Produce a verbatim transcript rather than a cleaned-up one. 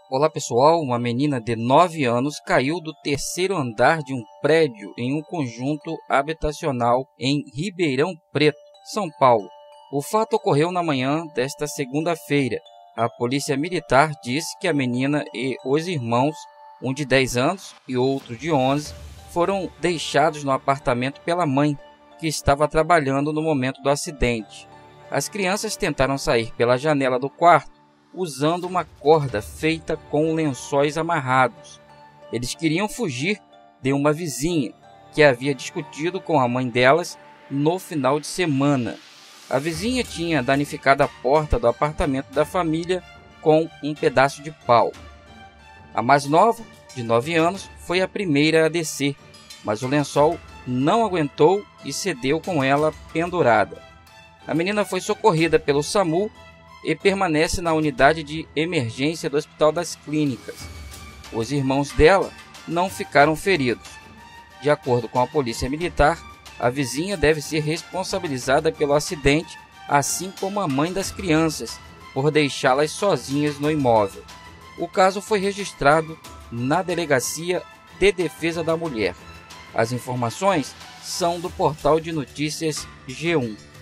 Olá pessoal, uma menina de nove anos caiu do terceiro andar de um prédio em um conjunto habitacional em Ribeirão Preto, São Paulo. O fato ocorreu na manhã desta segunda-feira. A polícia militar disse que a menina e os irmãos, um de dez anos e outro de onze, foram deixados no apartamento pela mãe, que estava trabalhando no momento do acidente. As crianças tentaram sair pela janela do quarto usando uma corda feita com lençóis amarrados. Eles queriam fugir de uma vizinha que havia discutido com a mãe delas no final de semana. A vizinha tinha danificado a porta do apartamento da família com um pedaço de pau. A mais nova, de nove anos, foi a primeira a descer, mas o lençol não aguentou e cedeu com ela pendurada. A menina foi socorrida pelo SAMU e permanece na unidade de emergência do Hospital das Clínicas. Os irmãos dela não ficaram feridos. De acordo com a Polícia Militar, a vizinha deve ser responsabilizada pelo acidente, assim como a mãe das crianças, por deixá-las sozinhas no imóvel. O caso foi registrado na Delegacia de Defesa da Mulher. As informações são do portal de notícias G um.